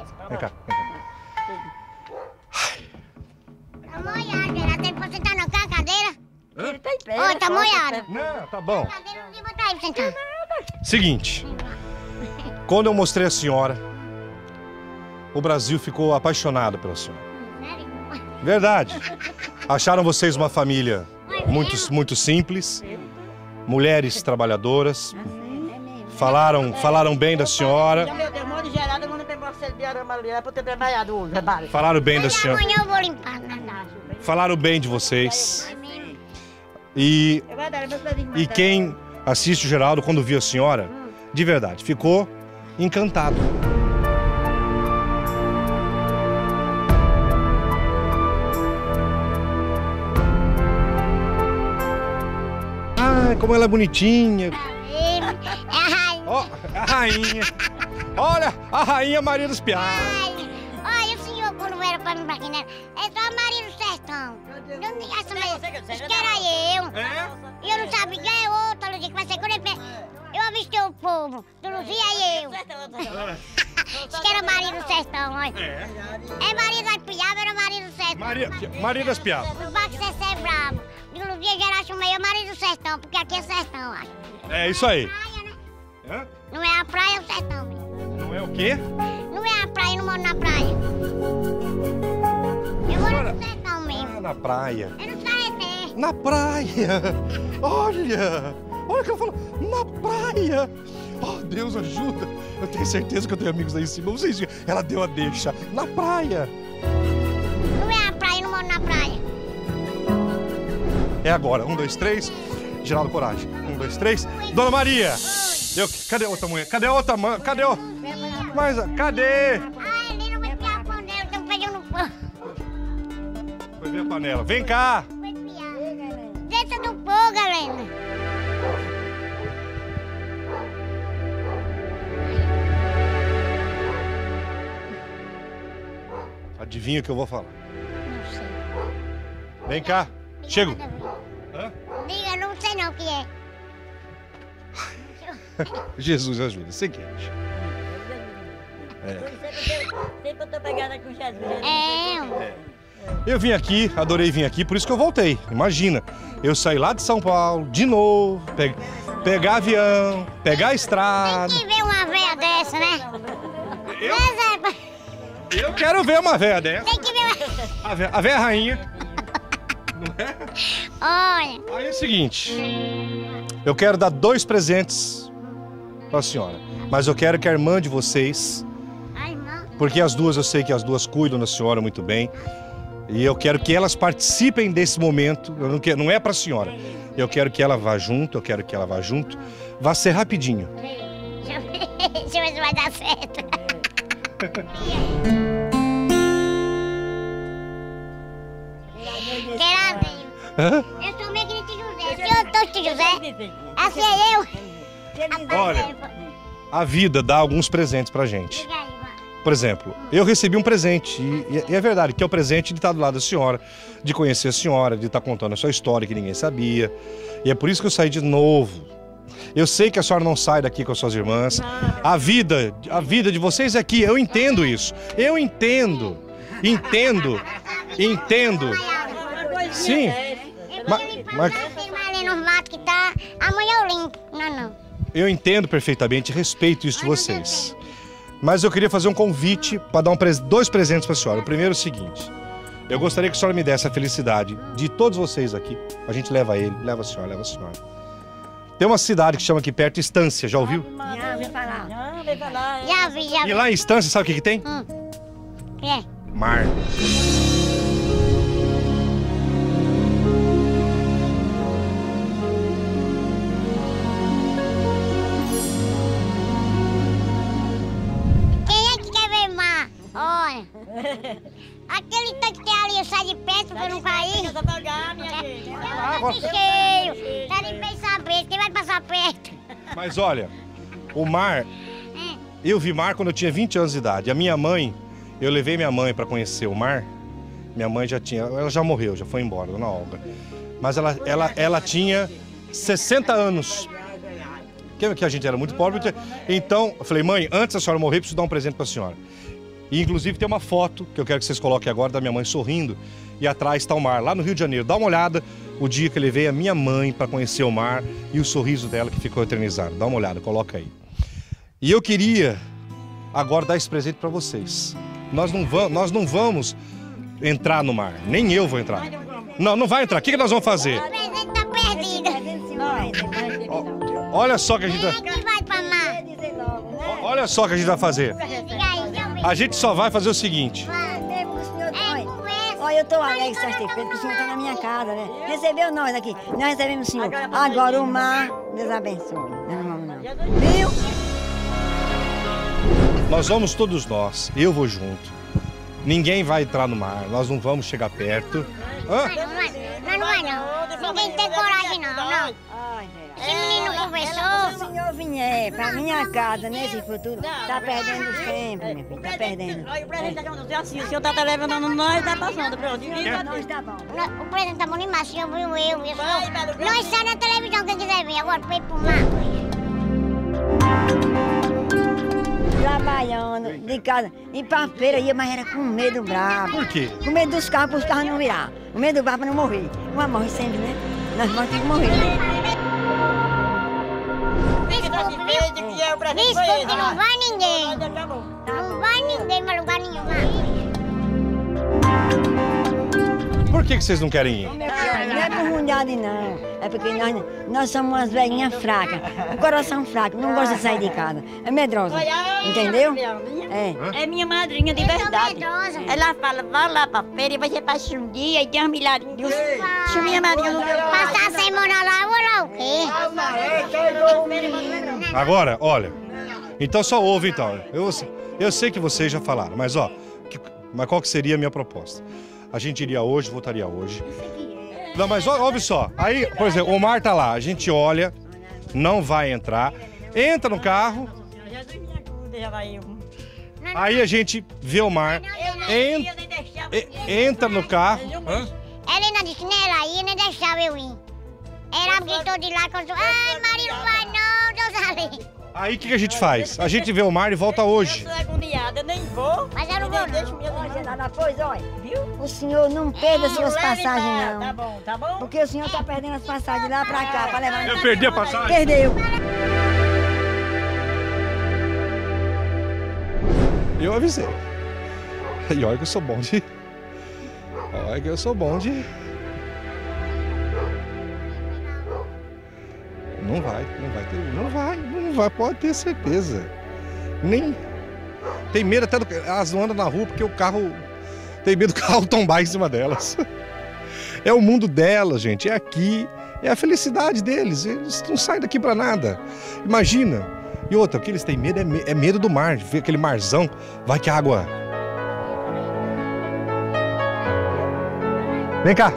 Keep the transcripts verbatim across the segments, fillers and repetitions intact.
Vem cá, vem cá. Tá molhado, Geraldo. Tem pra sentar não, quer a cadeira? Ele tá em pé. Oi, tá molhado. Não, tá bom. A cadeira não tem botar aí pra sentar. Seguinte, quando eu mostrei a senhora, o Brasil ficou apaixonado pela senhora. Sério? Verdade. Acharam vocês uma família muito, muito simples, mulheres trabalhadoras. Falaram, falaram bem da senhora. Meu Deus, mãe de Geraldo, eu não tenho você de arama ali, é pra ter trabalhado hoje, trabalho. Falaram bem da Mas senhora. amanhã eu vou limpar, não, não. Falaram bem de vocês. Amém. E, Eu vou dar, meus pezinhos, e quem assiste o Geraldo, quando viu a senhora, de verdade, ficou encantado. Ai, como ela é bonitinha. É a rainha. Ó, a rainha. Olha, a rainha Maria dos Piá. Ai, olha, o senhor, quando era pra mim, pra quem era, é só a Maria do Sertão. Não diga isso mesmo. Isso que era eu. É? E eu não sabia quem é outra, Luzinha, que vai ser quando ele... Eu avistei o povo, do Luzia e eu. Isso que era Maria do Sertão, olha. É. É Maria das Piabas, era Maria do Sertão. Maria, Maria das Piá. O Baco Cessé é brabo. De Luzia geral chamei eu Maria do Sertão, porque aqui é sertão, acho. É isso aí. Praia, né? Hã? Não é a praia, é o sertão, menino. Não é o quê? Não é a praia, eu não moro na praia. Eu moro Senhora- no sertão mesmo. Ah, na praia. Eu não sei, Na praia! Olha! Olha o que eu falo! Na praia! Oh, Deus ajuda! Eu tenho certeza que eu tenho amigos aí em cima. Vocês viram? Ela deu a deixa. Na praia! não é a praia, eu não moro na praia. É agora. Um, dois, três. Geraldo Coragem. Um, dois, três. Dona Maria! Eu, cadê a outra mulher? Cadê a outra mãe? Cadê o... Mas, cadê? Ah, ele não vai criar a panela, estão pegando no pão. Foi ver a panela. Vem cá! Foi piar. Dentro do pão, galera. Adivinha o que eu vou falar. Não sei. Vem cá. Chego. Hã? Diga, não sei não o que é. Jesus ajuda. Seguinte. Sempre eu tô pegada com Jesus. É, Eu vim aqui, adorei vir aqui, por isso que eu voltei. Imagina, eu saí lá de São Paulo, de novo, pe- pegar avião, pegar a estrada. tem que ver uma véia dessa, né? Eu, Né, Zé? eu quero ver uma véia dessa. Tem que ver uma... A véia, a véia rainha. Não é? Olha, Aí é o seguinte, eu quero dar dois presentes pra senhora. Mas eu quero que a irmã de vocês, a irmã... porque as duas, eu sei que as duas cuidam da senhora muito bem. E eu quero que elas participem desse momento. Eu não, quero, não é pra senhora. Eu quero que ela vá junto, eu quero que ela vá junto. Vai ser rapidinho. Deixa eu ver, deixa eu ver se vai dar certo. Geraldinho, Hã? eu sou meio que de José. Se eu tô de José, assim é eu. Olha, a vida dá alguns presentes pra gente. Diga aí, vai. Por exemplo, eu recebi um presente, e, e é verdade, que é o presente de estar do lado da senhora, de conhecer a senhora, de estar contando a sua história que ninguém sabia. E é por isso que eu saí de novo. Eu sei que a senhora não sai daqui com as suas irmãs. A vida, a vida de vocês é aqui, eu entendo isso. Eu entendo, entendo, entendo. Sim, Eu Ma- vou limpar mas- mas... tem mais ali nos matos que tá. Amanhã eu limpo. Não, não. eu entendo perfeitamente, respeito isso de vocês. Mas eu queria fazer um convite para dar um pres- dois presentes para a senhora. O primeiro é o seguinte: eu gostaria que a senhora me desse a felicidade de todos vocês aqui. A gente leva ele, leva a senhora, leva a senhora. Tem uma cidade que chama aqui perto Estância, já ouviu? Já vem falar. Já vem falar. Já vi, já vi. E lá em Estância, sabe o que, que tem? Hum. O que é? Mar. Quem é que quer ver mar? Olha. Aquele tanque que tem ali, eu saio de perto pra eu não cair. Eu só pra olhar, minha gente. É um tanque cheio. Tá de bem saber. Quem vai passar perto? Mas olha, o mar, É. eu vi mar quando eu tinha vinte anos de idade. A minha mãe, eu levei minha mãe para conhecer o mar. Minha mãe já tinha, ela já morreu, já foi embora, dona Olga. Mas ela, ela, ela tinha sessenta anos. Que, que a gente era muito pobre. Então, eu falei, mãe, antes da senhora morrer, preciso dar um presente para a senhora. E inclusive tem uma foto que eu quero que vocês coloquem agora da minha mãe sorrindo. E atrás está o mar, lá no Rio de Janeiro. Dá uma olhada o dia que eu levei a minha mãe para conhecer o mar e o sorriso dela que ficou eternizado. Dá uma olhada, coloca aí. E eu queria agora dar esse presente para vocês. Nós não, vamos, nós não vamos entrar no mar, nem eu vou entrar. Não, não vai entrar. O que, que nós vamos fazer? O presente tá perdido. Olha só o que a gente vai... Quem é que vai pra mar? Olha só o que a gente vai fazer. Diga aí, deixa eu ver. A gente só vai fazer o seguinte. Olha, eu tô alegre sexta-feira, porque o senhor está na minha casa, né? Recebeu nós aqui. Nós recebemos o senhor. Agora o mar, Deus abençoe. Nós não vamos não. Viu? Nós vamos todos nós. Eu vou junto. Ninguém vai entrar no mar. Nós não vamos chegar perto. Hã? Não, não vai, não, não vai não. Ninguém tem coragem não, não. Esse menino Se o conversou. senhor vier pra minha casa nesse futuro, tá perdendo sempre, meu filho. Tá perdendo. Olha, o presente tá chamando assim, o senhor tá levando nós, tá passando, pronto. Pra nós tá bom. Não, o presente tá bom demais, senhor viu eu. eu Vai, sou- Pedro, Nós sai na televisão quem quiser ver, agora pra ir pro mar. Trabalhando de casa, ir pra feira, ia, mas era com medo brabo. Por quê? Com medo dos carros, para os carros não virar. Com medo do barco pra não morrer. Uma morre sempre, né? Nós vamos ter que morrer. Desculpe, viu? Desculpe, não vai ninguém. Não vai ninguém pra lugar nenhum. Por que, que vocês não querem ir? Não é por ruindade, não. É porque nós, nós somos umas velhinhas fracas. O coração fraco, não gosta de sair de casa. É medrosa. Entendeu? É. É minha madrinha de Eu sou verdade. medrosa. Ela fala, vai lá pra feira e você passa um dia e tem umas milharinhas. Se minha madrinha não deu Passar a semana lá, eu vou lá o quê? Agora, olha. Então só ouve então. Eu, eu sei que vocês já falaram, mas ó. que- mas qual que seria a minha proposta? A gente iria hoje, voltaria hoje. Não, mas ó, ouve só. Aí, por exemplo, o mar tá lá. A gente olha, não vai entrar. Entra no carro. Jesus me ajuda, já vai eu. Aí a gente vê o mar. En- e- entra no carro. Hã? Helena disse, nem ela ia, nem deixava eu ir. Ela gritou de lá, quando... Ai, Maria, não vai não, Deus ali. Aí o que, que a gente faz? A gente vê o mar e volta hoje. Eu sou agoniada, eu nem vou. Mas eu não vou, não. Deixa minha Olha, nada, pois, olha. Viu? O senhor não perde as suas passagens, Tá não. bom, tá bom? Porque o senhor tá perdendo as passagens lá pra cá, pra levar... Eu perdi a passagem? Perdeu. Eu avisei. E olha que eu sou bom de... Olha que eu sou bom de... Não vai, não vai ter... Não vai, não vai, pode ter certeza. Nem... Tem medo até do... Elas não andam na rua porque o carro... Tem medo do carro tombar em cima delas. É o mundo delas, gente. É aqui. É a felicidade deles. Eles não saem daqui pra nada. Imagina. E outra, o que eles têm medo é, me- é medo do mar. Ver aquele marzão. Vai que a água... Vem cá.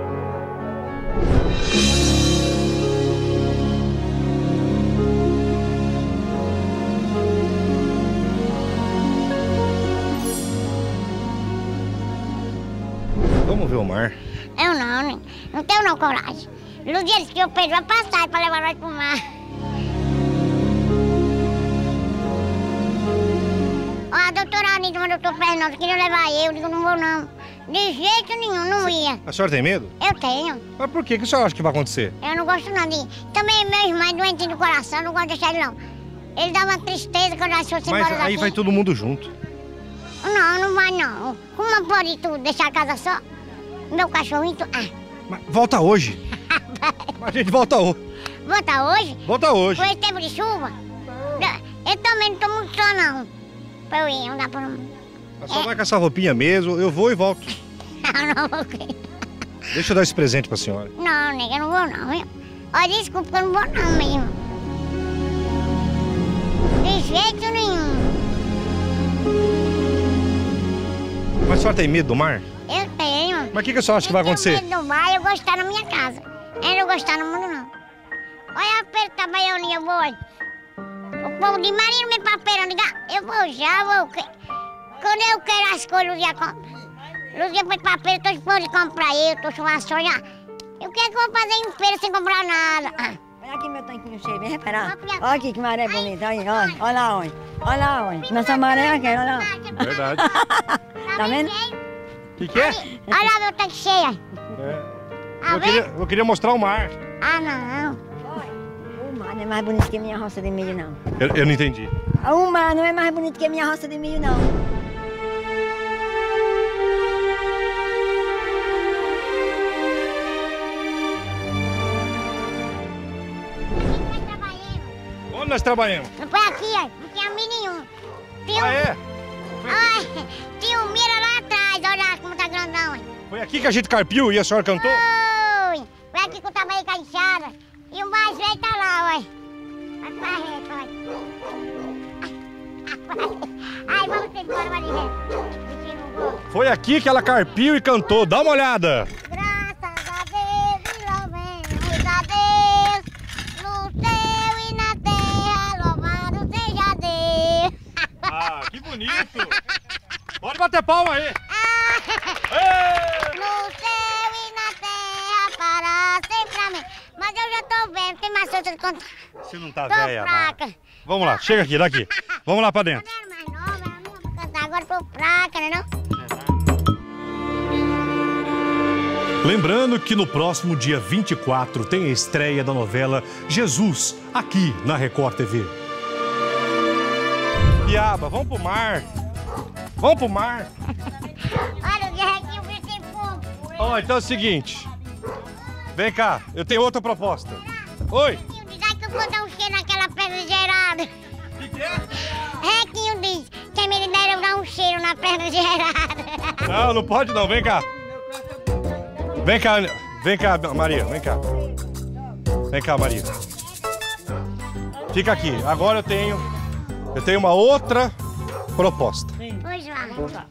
Vamos ver o mar. Eu não, né? Não tenho não coragem. No dia que eu perdi a passagem pra levar nós pro mar. Ó, a doutora Anitta mandou o doutor Fernando, queria levar eu, eu digo, não vou não. De jeito nenhum, não ia. A senhora tem medo? Eu tenho. Mas por que? O que a senhora acha que vai acontecer? Eu não gosto não de... Também meu irmão é doente do coração, não gosto de deixar ele não. Ele dá uma tristeza quando nós fosse Mas embora aí daqui. vai todo mundo junto. Não, não vai não. Como pode tu deixar a casa só? Meu cachorrinho, tu... Ah, Mas volta hoje. A gente volta hoje. volta hoje? Volta hoje. Com esse tempo de chuva? Eu também não tô muito só não. Pra eu ir, não dá pra não. Mas só vai com essa roupinha mesmo, eu vou e volto. Não, não vou querer. Deixa eu dar esse presente pra senhora. Não, nega, eu não vou não, viu? Olha, desculpa que eu não vou não mesmo. De jeito nenhum. Mas a senhora tem medo do mar? Eu tenho. Mas o que, que a senhora acha que vai acontecer? Eu tenho medo do mar, eu gosto de estar na minha casa. Eu não gosto de estar no mundo, não. Olha a feira tá baianinha, eu vou. olha. O povo de Maria não me papel, diga, eu vou já, vou. que- Quando eu quero as coisas, Luzia compra. Luzia foi pra feira, tô disposto de comprar eu, tô chamando a sonhar. Eu quero que eu vou fazer em feira sem comprar nada. Ah. Olha aqui meu tanquinho cheio, vem reparar. Olha aqui. Olha aqui que maré bonita, olha, olha, olha lá, olha. Olha lá, olha. Nossa maré é aquela, olha lá. Verdade. Tá vendo? O que, que é? Olha lá, meu tanque cheio. É. Ah, Eu, queria, eu queria mostrar o mar. Ah, não. O mar não é mais bonito que a minha roça de milho, não. Eu, eu não entendi. O mar não é mais bonito que a minha roça de milho, não. Onde nós trabalhamos? Não foi aqui, ó. Não tinha milho nenhum. Tinha, Ah, é? Ai, tinha um milho lá atrás. Olha lá como tá grandão, hein. Foi aqui que a gente carpiu e a senhora cantou? Oi. Foi aqui que eu trabalhei com a enxada. E o mais velho tá lá, ó. Vai pra reta, ó. Ai, vamos ter embora, vai de reta. Foi aqui que ela carpiu e cantou. Dá uma olhada. Graças a Deus e louvemos a Deus. No céu e na terra, louvado seja Deus. Ah, que bonito. Pode bater palma aí. No céu e na terra, para sempre amém. Mas eu já tô vendo, tem mais coisa de contar. Você não tá Tô velha, não. fraca. Vamos lá, chega aqui, daqui. Vamos lá pra Eu dentro. era mais nova, era nova pra cantar, agora tô fraca, né não? Lembrando que no próximo dia vinte e quatro tem a estreia da novela Jesus, aqui na Record T V. Piaba, vamos pro mar. Vamos pro mar. Olha, o Guerrequinho viu tem fogo. Ó, então é o seguinte. Vem cá, eu tenho outra proposta. Oi. Requinho diz, ai que eu vou dar um cheiro naquela perna gerada. O que, que é? Requinho diz, que me dera eu dar um cheiro na perna gerada. Não, não pode não, vem cá. Vem cá, vem cá, Maria, vem cá. Vem cá, Maria. Fica aqui. Agora eu tenho, eu tenho uma outra proposta. Pois lá.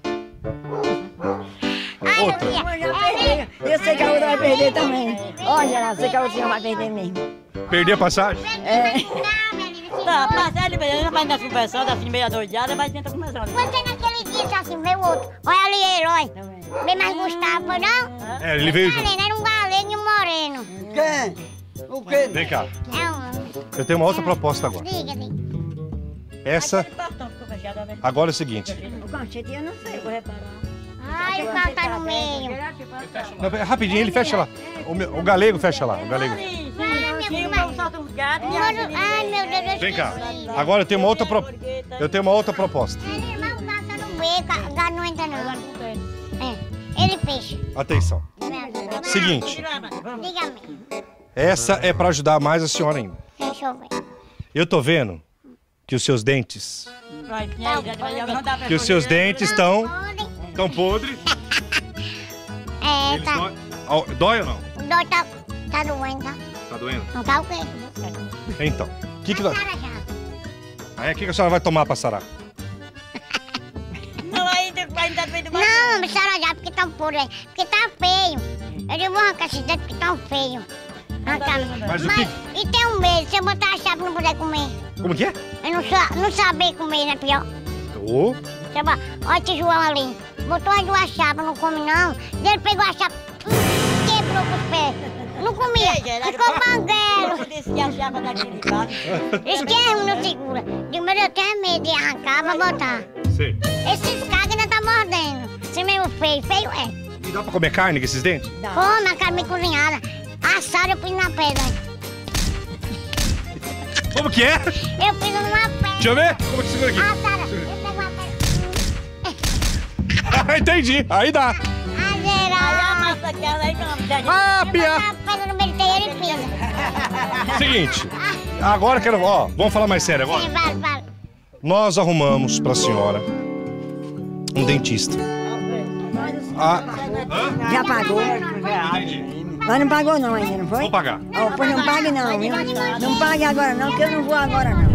Outra. Eu já perdi. Eu sei que a outra vai perder também. Olha lá, sei que a outra vai perder mesmo. Perder a passagem? É. Tá, passar ele mesmo, vai nas conversando, assim, meio adoidada, mas tenta conversar. Você naquele dia disse assim, veio outro. Olha ali ele, olha. Bem mais Gustavo, foi não? É, ele veio junto. Galeno, era um galego e um moreno. Quem? O quê? Vem cá. É um... Eu tenho uma outra proposta agora. Diga, diga. Essa, Aquele portão ficou fechado, né? agora é o seguinte. O canchete eu não sei, vou reparar. Ai, o carro tá no meio. Não, pera, rapidinho, ele fecha lá. O, meu- o galego fecha lá, o galego. Sim, Ai, sim, meu o povo solta uns gatos e Mano, acha ai, meu Deus, eu Vem cá. esqueci. Agora eu tenho uma outra pro... Eu tenho uma outra proposta. Ele vai o gato tá no meio, o gato não entra não. É, ele fecha. Atenção. Seguinte, Diga-me. essa é pra ajudar mais a senhora ainda. Deixa eu ver. Eu tô vendo que os seus dentes, Vai, já- já- já- não dá pra que os seus dentes estão Podem. tão podres. É, Eles tá. dói. Ó, dói ou não? O dor tá, tá doendo, tá? Tá doendo? Não tá o quê? Então, o que que dói? Cara já. Aí, o que que a senhora vai tomar pra sarar? Não, ainda vai dar meio do mar. Não, me chora já, porque tá podre. Porque tá feio. Eu digo, vou arrancar esses dentes porque tão feio. Arrancar. Mas o Mas, que- e tem um medo, se eu botar a chapa não puder comer. Como que é? Eu não, sa não saber comer, né, pior? Ô, Você vai- Olha esse João ali. Botou as duas chapas, não come não. Ele pegou a chapa, hum, quebrou com os pés. Não comia, ficou banguelo. Você disse que a chapa daquele lado. Esquerdo não segura. Digo, mas eu tenho medo de arrancar pra botar. sei. Esses caras ainda tá mordendo. Esse mesmo feio, feio é. E dá pra comer carne com esses dentes? Come a carne cozinhada. Assada eu pus na pedra. Como que é? Eu pus numa pedra. Deixa eu ver. Como que segura aqui? Assada, eu pego uma pedra. Ah, entendi. Aí dá. A Aí geral. amassa aquela aí, não, já- Ah, pia. A pedra no meio do terreiro e pisa. Seguinte. Agora quero... Ó, vamos falar mais sério agora. Sim, vai, vai. Nós arrumamos pra senhora um dentista. Ah, Já pagou? Mas não pagou não ainda, não foi? vou pagar. Oh, pois não pague não, viu? Não pague agora não, que eu não vou agora não.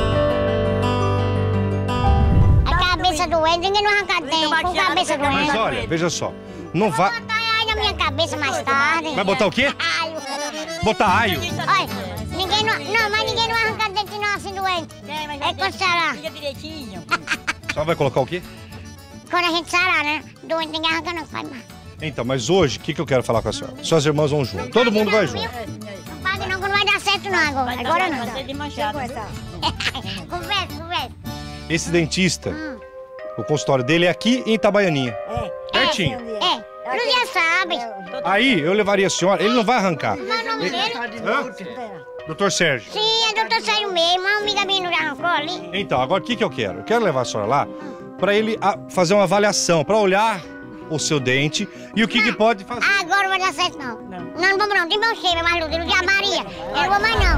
A cabeça doente, ninguém não arranca dente. Com cabeça Mas doente. olha, veja só. Não vai... Vou botar aí na minha cabeça mais tarde. Vai botar o quê? Ai, Botar aio? olha, ninguém não, não, mas ninguém não arranca dente não assim doente. Tem, mas É já quando sarar. fica direitinho. Só vai colocar o quê? Quando a gente sarar, né? Doente ninguém arranca não, faz mais. Então, mas hoje, o que, que eu quero falar com a senhora? Suas irmãs vão junto. Todo mundo vai junto. Não pague não, que não vai dar certo não agora. Agora não. Vai ser de manchado. Conversa, conversa. Esse dentista, Hum. o consultório dele é aqui em Itabaianinha. É. Pertinho. É, Luzia sabe. Aí eu levaria a senhora, ele não vai arrancar. Qual é o nome dele? Hã? doutor Sérgio. Sim, é doutor Sérgio mesmo. Uma amiga minha não já arrancou ali. Então, agora o que, que eu quero? Eu quero levar a senhora lá para ele ah, fazer uma avaliação, para olhar o seu dente e o que, que pode fazer. Agora não vai dar certo, não. Não, não vamos não. Tem você, mais Luzia, Luzia Maria. Eu não vou mais, não.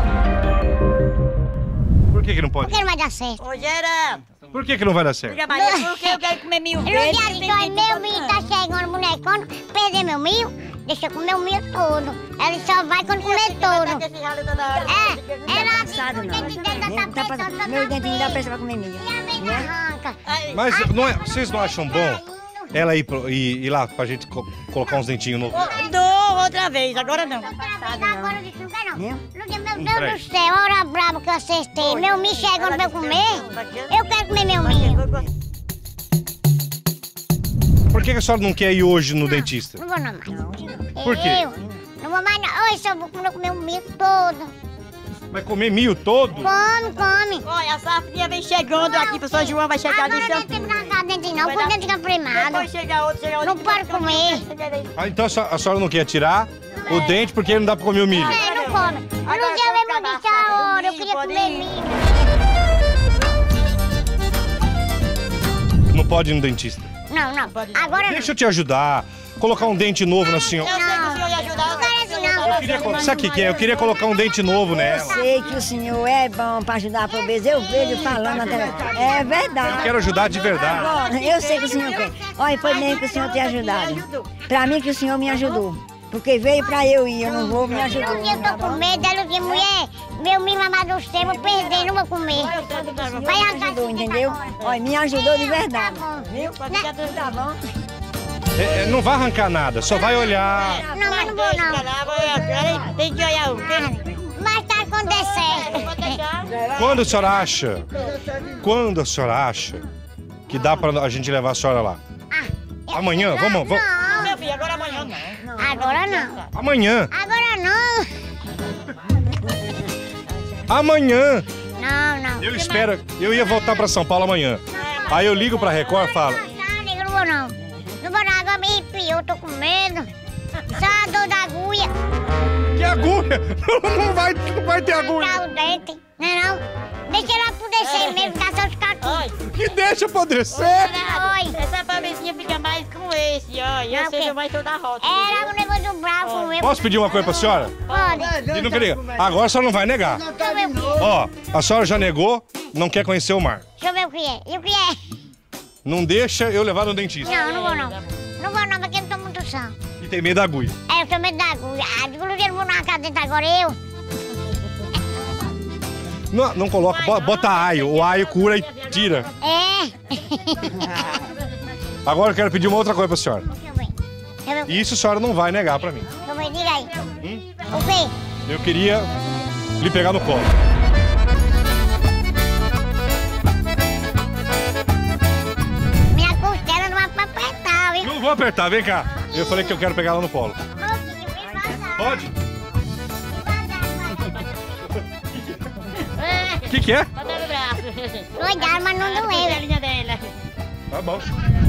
Por que, que não pode? Porque não vai dar certo. Ô, Geraldo. Por que, que não vai dar certo? Luzia Maria, porque eu quero comer mil vezes. Luzia disse, olha, meu milho tá chegando, bonecona. Perder meu milho, deixa eu comer o milho todo. Ela só vai quando comer todo. É, ela disse Passado, que o não. dente dela tá Nem tá pressão, passando. tá Meu dentinho dá bem. pressa pra comer milho. E a mente arranca. Mas não é, vocês não acham bom ela ir, pro- ir, ir lá pra gente co- colocar uns dentinhos novos? Dou outra vez, agora não. Agora eu disse, não quer não. Viu? Luzia, meu Hum, Deus peraí. do céu, a hora brava que eu acertei. Meu milho chegando pra eu comer. Eu quero comer meu milho. Por que, que a senhora não quer ir hoje no dentista? Não vou não mais. Por quê? Eu não vou mais não. Oi, só vou comer o milho todo. Vai comer milho todo? Come, come. Olha, a safrinha vem chegando aqui, o São João vai chegar ali. Agora não tem que arrancar dente não, Vai porque dar- dente fica primado. Depois chega outro, chega outro. Não pode comer. Ah, então a senhora, a senhora não quer tirar o dente porque não dá pra comer o milho? É, não come. Agora Luzia pode mesmo acabar disse a hora, eu milho, queria pode comer ir. milho. Não pode ir no dentista. Não, não. Agora não. Deixa eu te ajudar. Colocar um dente novo na senhora. Eu sei que o senhor ia ajudar. Não quero assim não. Eu queria, colo- sabe o que, que é? Eu queria colocar um dente novo Eu nela. sei que o senhor é bom pra ajudar a pobreza. Eu vejo falando na televisão. É Eu verdade. quero ajudar de verdade. Agora, eu sei que o senhor quer. Olha, foi bem que o senhor tenha ajudado. Pra mim que o senhor me ajudou. Porque veio pra eu ir, eu não vou, me ajudou. Luzia, eu tô com medo. Aí, Luzia, mulher, meu milho amadurecer, eu vou perder, não vou comer. Vai Me arrancar ajudou, esse dente entendeu? agora. Olha, me ajudou de verdade. Tá bom. Viu? Tá bom? É, é, não vai arrancar nada, só vai olhar. Não, mas não vou não. Tem que olhar o Mais tarde quando der certo. Quando a senhora acha? Quando a senhora acha que dá pra a gente levar a senhora lá? Ah, Amanhã? eu- Vamos- vamos- Não, Meu filho, agora amanhã não. agora não. Amanhã. Agora não. Amanhã. Não, não. Eu espero. Eu ia voltar pra São Paulo amanhã. Aí eu ligo pra Record e falo. Não, nega, não vou não. Não vou não, agora me arrepiou, tô com medo. Só a dor da agulha. Que agulha? Não vai, não vai ter agulha. Tá o dente. Não é não? Deixa ela apodrecer mesmo, dá só os cacos. Que deixa apodrecer. Oi. Essa pobrezinha fica mais com esse, ó. E Não, eu seja que- mais toda a rota. Era o negócio do bravo, eu. Posso pedir uma coisa pra senhora? Pode. E não queria. Agora a senhora não vai negar. Deixa eu ver o que é. Ó, a senhora já negou, não quer conhecer o mar. Deixa eu ver o que é. E o que é? Não deixa eu levar no dentista. Não, não vou não. Não vou não, porque eu não tô muito sã. E tem medo da agulha. É, eu tô medo da agulha. Ah, digo, Luzia, não vou na casa dentro agora, eu. Não, não coloca, bo- bota aio. O aio cura e tira. É. Agora eu quero pedir uma outra coisa pra senhora. Deixa eu ver. Deixa eu ver o que E isso a senhora não vai negar pra mim. Deixa eu ver, diga aí. Hum? O quê? Eu queria lhe pegar no colo. Minha costela não vai pra apertar, viu? Não vou apertar, vem cá. Eu falei que eu quero pegar ela no colo. Mocinho, vem passar. Pode? É, O que, que é? Bota no braço. doidado, mas não doeu. A linha dela. Tá bom.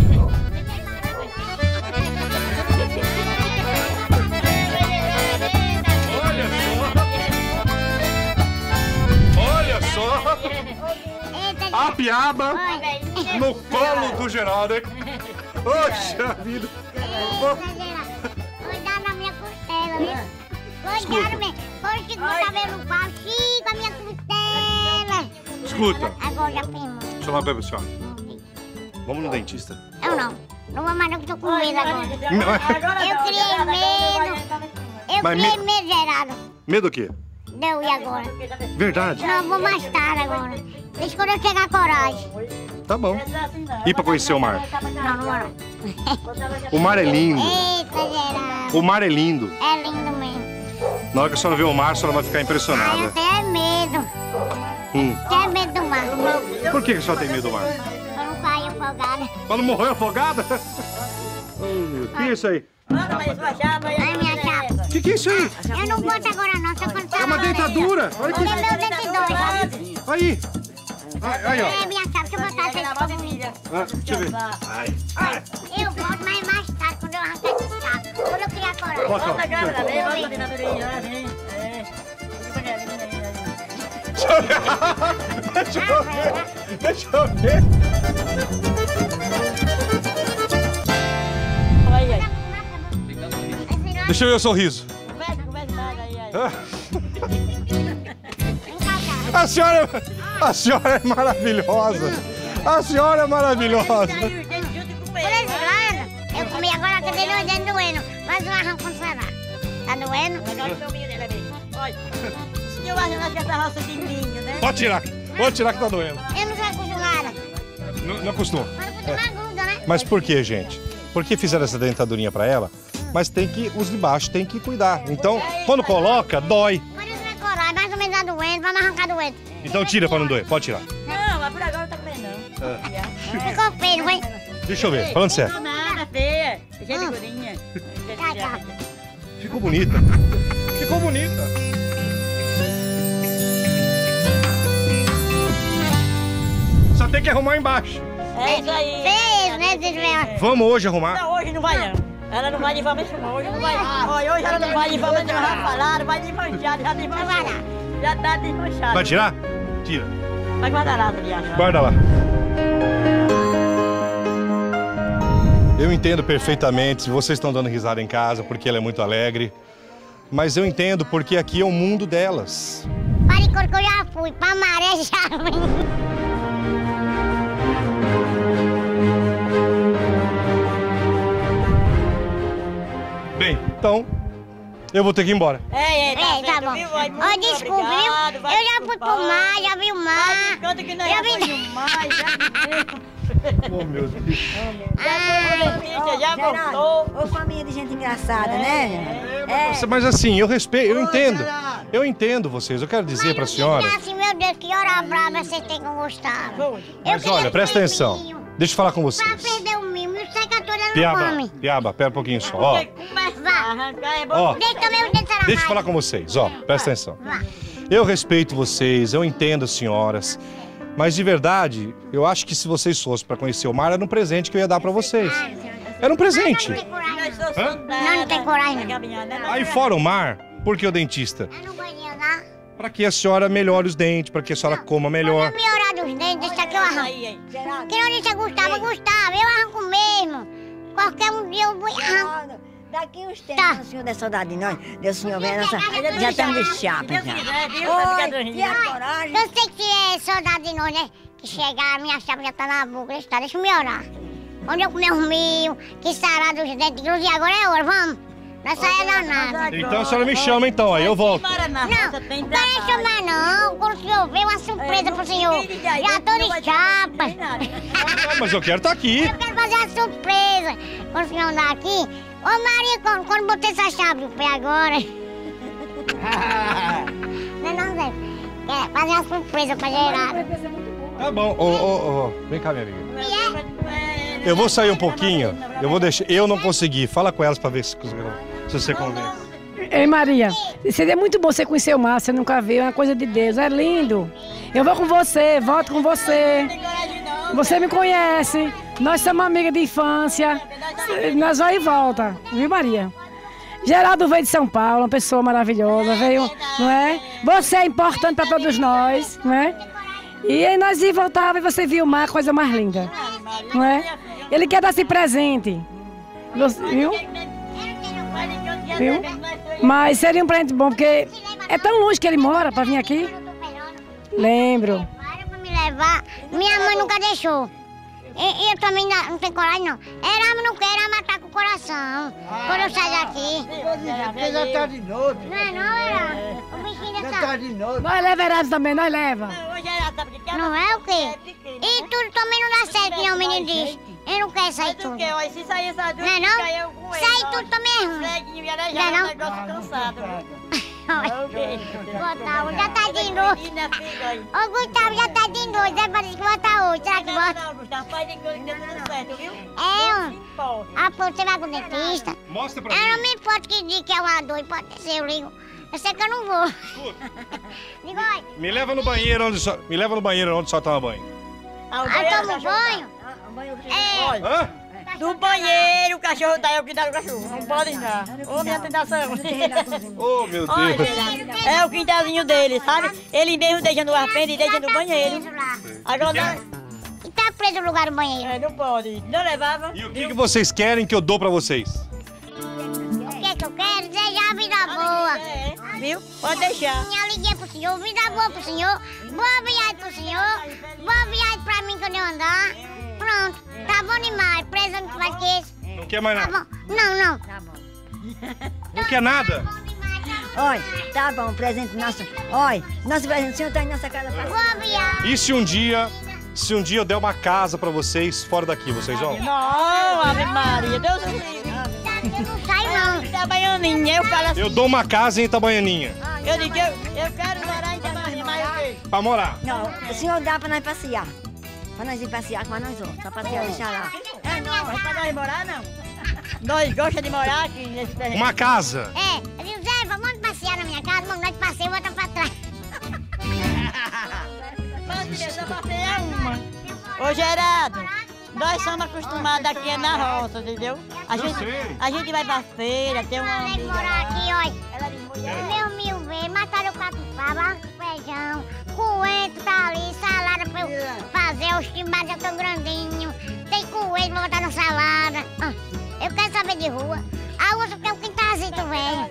Olha só. Eita, A piaba Oi. no colo do Geraldo, hein? Poxa vida. Cuidado na minha costela, viu? Cuidado mesmo. Hoje que o cabelo no pau, chico a minha costela. Escuta, Agora já filmou. deixa eu falar pra senhora. Vamos no dentista. Eu não. Não vou mais não, que tô com medo agora. Não, Eu criei medo. Eu Mas criei me- medo, Geraldo. medo do quê? Deu, e agora? Verdade? Não, vou mais tarde agora. Deixa quando eu chegar a coragem. Tá bom. E pra conhecer o mar? Não, não vou não. O mar é lindo. Eita, Geraldo. O mar é lindo. É lindo mesmo. Na hora que a senhora ver o mar, a senhora vai ficar Ai, eu impressionada. tenho medo. Hum. Tenho medo do mar. Por que que a senhora tem medo do mar? Eu não caio afogada. Pra não morrer afogada? Oh, meu. O que é isso aí? Ai, minha chapa. O que, que é isso aí? Eu não boto agora não, só quando tá É uma na orelha. dentadura. Olha Olha que... meu dente dois. Aí. Aí, aí, ó. É, minha chapa, deixa eu botar Aquela voz de filha. Ah, deixa eu ver. Ai, ai. Eu volto, mas mais tarde, quando eu arrancar esse saco. Quando eu criar coragem. Bota, Volta a câmera, deixa vem, volta aqui na durinha, assim. É. Deixa eu ver. Deixa eu ver. Aí, aí. Deixa eu ver o sorriso. Conversa, conversa mais aí, aí. Ah, A senhora, a senhora é maravilhosa. A senhora é maravilhosa. Aí os dedos juntos com Por esse lado, eu comi agora que dele hoje é doendo. Mas o arranco não será. Tá doendo? Agora o meu dele ali. Olha, o senhor acha nós que essa roça de milho, né? Pode tirar. Pode tirar que tá doendo. Eu não sou acostumada. Não, não acostuma. Mas acostumar gruda, né? Mas por que, gente? Por que fizeram essa dentadurinha pra ela? Mas tem que, os de baixo tem que cuidar. Então, quando coloca, dói. Mas isso não é coragem, mais ou menos tá doendo, vamos arrancar doendo. Então tira pra não doer. Pode tirar. Não, mas por agora não tá comendo, não. Ficou feio, não foi? Deixa eu ver. Falando sério. Não, nada, feia. Cheia de Hum. gordinha. Tá, tá. Ficou bonita. Ficou bonita. Só tem que arrumar embaixo. É isso aí. Feio, né, desviar? Vamos hoje arrumar. Não, hoje não vai não. Ela não vai de forma nenhuma, hoje não vai. Olha, hoje ela não vai de forma nenhuma, já falaram, vai desmanchar, já desmanchou. Já tá desmanchado. Vai tirar? Tira. Vai guardar nada, aliás. Guarda lá. Eu entendo perfeitamente se vocês estão dando risada em casa porque ela é muito alegre. Mas eu entendo porque aqui é o mundo delas. Para que eu já fui, pra maré já vim. Bem, então eu vou ter que ir embora. É, é, tá, É, tá certo, bom. viu? Vai, muito Ó, desculpa, obrigado, viu? vai Eu já fui desculpar. pro mar, já vi o Vai mar. de canto que nós Já já vi- foi no mar, já Oh, meu Deus. Já foi notícia, já voltou. Ô, família de gente engraçada, né? É. Mas assim, eu respeito, eu entendo. Eu entendo vocês. Eu quero dizer pra senhora. Assim, meu Deus, que hora brava você tem com o Gustavo. Mas Eu olha, queria presta ter atenção. mimo. Deixa eu falar com Pra vocês. perder o mimo, e o secador não Piaba, come. Piaba, pera um pouquinho só. Ó, Porque conversar, arrancar é bom. ó. Deixa também o dedo Deixa eu falar com vocês, ó. Presta atenção. Vá. Eu respeito vocês, eu entendo as senhoras. Mas de verdade, eu acho que se vocês fossem pra conhecer o mar, era um presente que eu ia dar pra vocês. Era um presente. Não tem coragem, Nós não. somos Hã? soldados. Não, não tem coragem, não. Caminhando, né? Aí fora o mar, por que o dentista? Eu não gosto de andar. Pra que a senhora melhore os dentes, pra que a senhora coma melhor. Quando eu melhorar dos dentes, deixa que eu arranco. Aí, aí. Geraldo, Que não disse Gustavo, Gustavo, eu arranco mesmo. Qualquer um dia eu vou e arranco. Geraldo, daqui uns tempos, Tá. o senhor der saudade de nós, Deus senhor vem, Eu nossa, quero- eu já quero- estamos de chapa Deus já. quiser, viu? Vai ficar Oi, dormindo. que a coragem. Eu sei que é saudade de nós, né? Que chegar, a minha chapa já tá na boca, deixa, tá, deixa eu melhorar. Quando eu comer os mil, que sarar dos dentes, inclusive agora é hora, vamos. Não saia não nada. Então a senhora me chama então, aí eu volto. Embora na Não, roça, não tem quero chamar não. Quando o senhor vê, uma surpresa pro senhor. Já tô de chapa. Ah, mas eu quero estar aqui. Eu quero fazer uma surpresa. Quando o senhor andar aqui. Ô Maria, quando, quando botei essa chave no pé agora. Não, não, Zé. Quer fazer uma surpresa pra gerar. Tá bom. Ô, ô, ô, vem cá, minha amiga. Eu vou sair um pouquinho. Eu vou deixar. Eu não consegui. Fala com elas pra ver se, se você convence. Ei, Maria, seria muito bom você conhecer o mar, você nunca viu, é uma coisa de Deus, é lindo. Eu vou com você, volto com você. Você me conhece, nós somos amigas de infância, nós vamos e volta, viu, Maria? Geraldo veio de São Paulo, uma pessoa maravilhosa, veio, não é? Você é importante para todos nós, não é? E aí nós ia voltar e você viu o mar, coisa mais linda, não é? Ele quer dar esse presente, você, viu? Viu? Mas seria um presente bom, porque é tão longe que ele mora para vir aqui. Lembro. Para pra me levar. Minha mãe nunca deixou. E, e eu também não, não tenho coragem, não. Era, não quero era matar com o coração. Quando eu sair daqui. Porque já tá de noite. Não é não, era? O bichinho Já dessa... tá de noite. Nós leva Erasmo também, nós leva. Não é o quê? E tudo também não dá certo, que nem o menino diz. Eu não quero sair tudo. Não Se sair essa duas, é não? Sair tudo também é ruim. Ceguinho, ia Não é já não? um negócio cansado. Botar hoje, já tá de noite. Menina, fica aí. Ô, Gustavo, já tá de noite. Deve fazer que botar hoje. Será que Não, bota? não, Gustavo, faz de coisa que deu tudo certo, viu? É, ó. Não importa. Ah, pô, você vai com o dentista? Mostra pra Eu não mim. me importo que diga que é uma dor, pode ser, eu ligo. Eu sei que eu não vou. Digo, oi. Me leva no banheiro onde só, me leva no banheiro onde só toma banho. Ah, o Aí banheiro, tomo cachorro banho. É. Olha, Hã? do banheiro o cachorro tá, eu que dá o cachorro. Não pode entrar. Ô, minha tentação. Oh, meu Olha, Deus. é o quintalzinho dele, sabe? Ele mesmo deixa no arpende e deixa no banheiro. Agora não, E tá preso no lugar do banheiro. é, não pode. Não levava. E o que, que vocês querem que eu dou pra vocês? O que que eu quero? Desejar a vida boa. É, viu? Pode deixar. Eu liguei pro senhor, vida boa pro senhor, boa viagem pro senhor, boa viagem pra mim quando eu andar. Pronto, tá bom demais, presa não mais que isso. Não quer mais Tá nada? bom? Não, não. Não quer nada? Bom demais, tá bom. Olha, tá bom, presente nosso. Olha, nosso presente, o senhor tá em nossa casa pra Boa viagem. E se um dia, se um dia eu der uma casa pra vocês fora daqui, vocês vão? Não, Ave Maria, Deus do livre. Eu não saio não. Itabaianinha, eu falo assim. Eu dou uma casa em Itabaianinha. Eu digo, eu, eu quero morar em Itabaianinha, mas eu quê? Pra morar. Não, o senhor dá pra nós passear. Pra nós ir passear com nós outros. Só passear e deixar lá. É, não, é pra nós morar, não. Nós gostamos de morar aqui nesse terreno. Uma casa. É, eu digo, Zé, vamos passear na minha casa, vamos nós passeio e volta pra trás. Mas eu só passei a uma. Ô, Gerardo, nós somos acostumados aqui é na roça, entendeu? A gente, sei. a gente vai pra feira, tem uma Falei amiga morar lá. aqui, olha. Ela diz, mulher, Meu mil vezes, mataram o catupá, barco com feijão, coentro tá ali, salada pra eu fazer, os timbados já tão grandinhos, tem coentro pra botar na salada. Ah, eu quero saber de rua. A outra tem um quintalzito velho.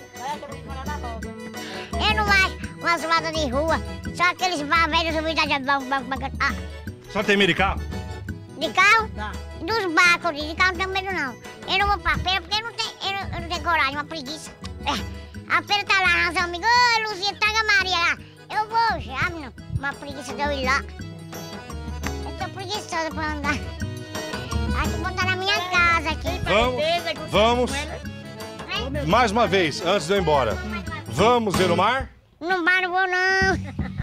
Eu não acho uma zoada de rua, só aqueles vá velhos subidos de banco, banco, banco. Ah, Só tem medo de carro? de carro? Tá. Dos barcos, de carro não tenho medo não. Eu não vou pra feira porque eu não tenho, eu não, eu não tenho coragem, uma preguiça. É. A feira tá lá, razão, amigo. Ô, Luzia, traga a Maria lá. Eu vou já, menino. Uma preguiça de eu ir lá. Eu tô preguiçosa pra andar. Acho que vou botar na minha casa aqui. Vamos, vamos. Mais uma vez, antes de eu ir embora. Vamos ver o mar? No bar não vou não.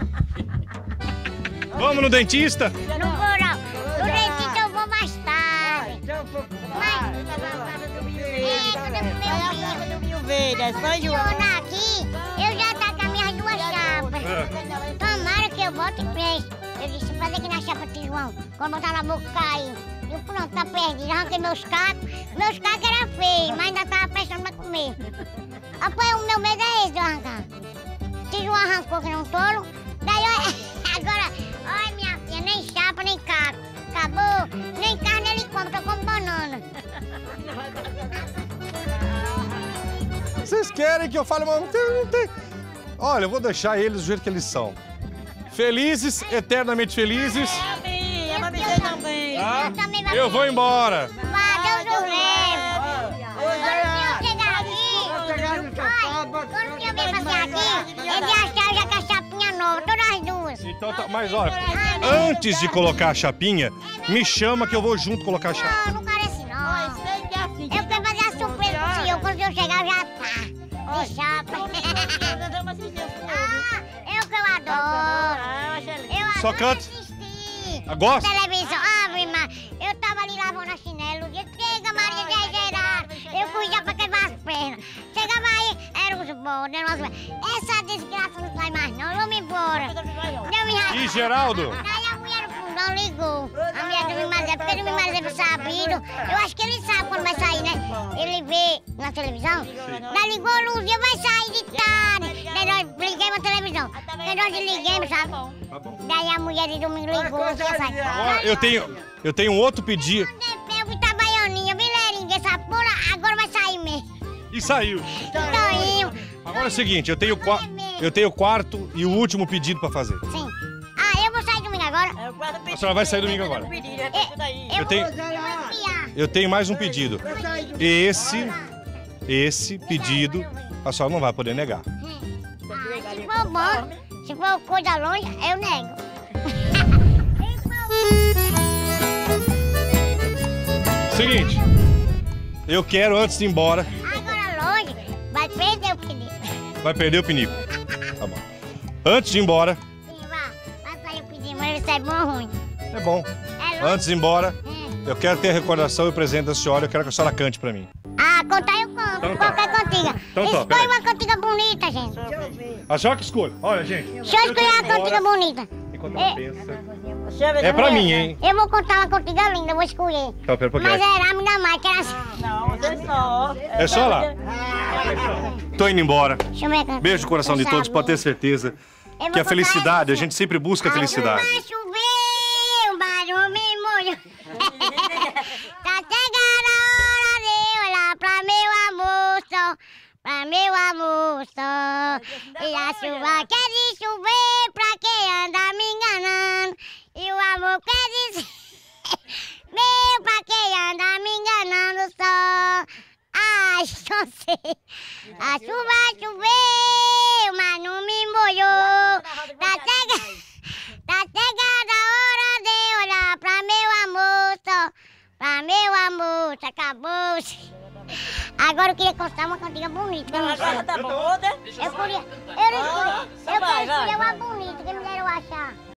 Vamos no dentista? Não vou não. No dentista eu vou mais tarde. Mas, é, quando eu comer o bico. do Mil Verde, é São Se eu João. andar aqui, eu já tá com as minhas duas chapas. Tomara que eu volte em peixe. Eu disse, fazer aqui na chapa de João. Quando botar na boca, caiu. Eu pronto, tá perdido. Arranquei meus cacos. Meus cacos eram feios, mas ainda tava prestando pra comer. Rapaz, o meu medo é esse de eu arrancar. Se João arrancou que não tolo, daí eu... Agora, olha minha filha, nem chapa, nem caco. Acabou. Nem carne ele come, tô como banana. Vocês querem que eu fale, mas não tem, não tem. Olha, eu vou deixar eles do jeito que eles são. Felizes, eternamente felizes. É a minha, mas você também. Tá? Eu também vai Eu vou embora. Vá, Deus nos leve. Ô, Quando o Zé, senhor chegar aqui, chegar no sofá, olha, bota- quando o senhor vier passear aqui, ele achar já com a chapinha nova, todas as duas. Então tá, mas olha, antes de colocar a chapinha, me chama que eu vou junto colocar a chapa. Não, não parece não. Sei que é assim. Eu quero fazer a surpresa pro senhor, quando o senhor chegar já tá. De chapa. Nós vamos assistir esse filme. Ah, eu que eu adoro. Ah, Angelina. Eu Só adoro canta? assistir. Ah, gosta? Televisão, ave Maria. Eu tava ali lavando a chinelo. Eu chega, Maria de Gerardo. Eu fui já pra quebrar as pernas. Chegava aí, era os bons, era umas... Essa desgraça não sai mais não, vamos embora. Deu me E Geraldo? Daí a mulher no fundão ligou. A mulher do meu marido, porque o meu marido é sabido. Eu acho que ele sabe quando vai sair, né? Ele vê na televisão. Daí ligou a luz, eu vai sair de tarde. Daí nós liguemos a televisão. Daí nós liguemos, sabe? Tá bom. Daí a mulher de domingo ligou, você sai. Agora eu tenho, eu tenho um outro pedido. Eu fui Itabaianinha, Vilerinha, essa porra agora vai sair mesmo. E saiu. Toinho. Agora é o seguinte, eu tenho, qua- eu tenho o quarto e o último pedido pra fazer. Sim. Ah, eu vou sair domingo agora. É o quarto pedido. A senhora vai sair domingo agora. Pedido, é Eu, tudo aí. eu, Eu tenho- vou enfiar. Eu tenho mais um pedido. Esse, esse pedido, a senhora não vai poder negar. Ah, se for bom, se for coisa longe, eu nego. Seguinte, eu quero antes de ir embora, Agora longe, vai perder o pedido. vai perder o pinico. Tá bom. Antes de ir embora, Sim, vá. Vai sair o pedido, mas ele sai bom ou ruim. é bom. É longe. Antes de ir embora, Hum. eu quero ter a recordação e o presente da senhora, eu quero que a senhora cante pra mim. Ah, contar eu conto. Então tá. Qualquer cantiga. Então tá, Escolhe peraí. uma cantiga bonita, gente. A senhora que escolhe. Olha, gente. Deixa eu escolher uma cantiga bonita. Enquanto É. ela pensa. É pra mim, hein? Eu vou contar uma contigo linda, eu vou escolher. Tá, pera um pouquinho. Mas era ainda mais, que era assim. Não, você só. É só lá. Tô indo embora. Deixa eu ver aqui. Beijo no coração de todos, pode ter certeza Eu vou que a contar felicidade, a assim. gente sempre busca a felicidade. A chuva choveu, o barulho me molhou. Tá chegando a hora de olhar pra meu amor só, pra meu amor só. E a chuva quer de chover pra quem anda me enganando. E o amor quer dizer meu pra quem anda me enganando só. Ai, só sei. A chuva choveu, mas não me molhou. Tá chegando, tá chegando a hora de olhar pra meu amor só, pra meu amor, se acabou. Agora eu queria contar uma cantiga bonita. Agora tá bom, né? Eu queria, eu não escolhi, eu vai, quero escolher vai. uma bonita que me deram achar.